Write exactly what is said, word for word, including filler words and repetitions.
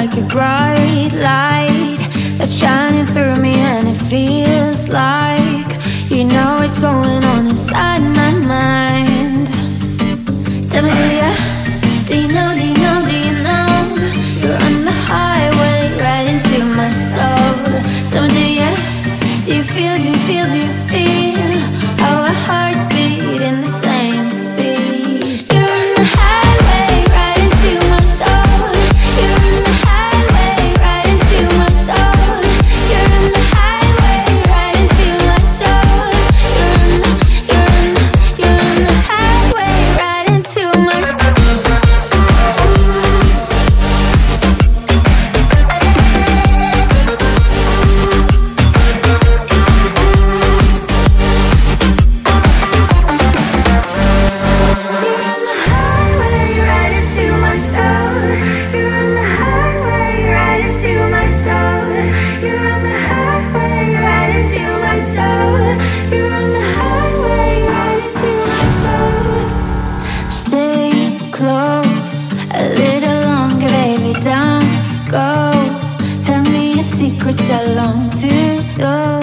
like a bright light that's shining through me, and it feels like you know what's going on inside my mind. Tell me, do you, do you know, do you know, do you know you're on the highway right into my soul? Tell me, do you, do you feel, do you feel, do you feel how our hearts beat in the same speed? You're on the highway right into my soul. You're on the highway right into my soul. You're on the highway right into my soul. You're on the, you're on the, you're on the highway right into my secrets I long to know.